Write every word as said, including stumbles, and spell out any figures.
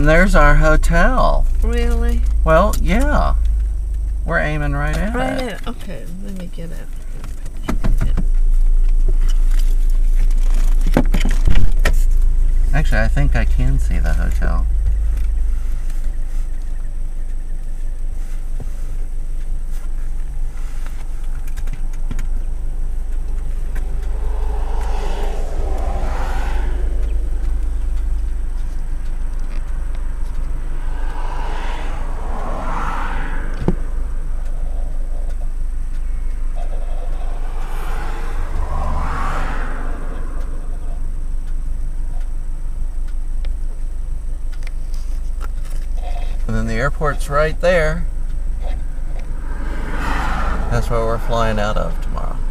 then there's our hotel. Really? Well, yeah. We're aiming right at Right it. at, okay, let me get it. Actually, I think I can see the hotel. And then the airport's right there. That's where we're flying out of tomorrow.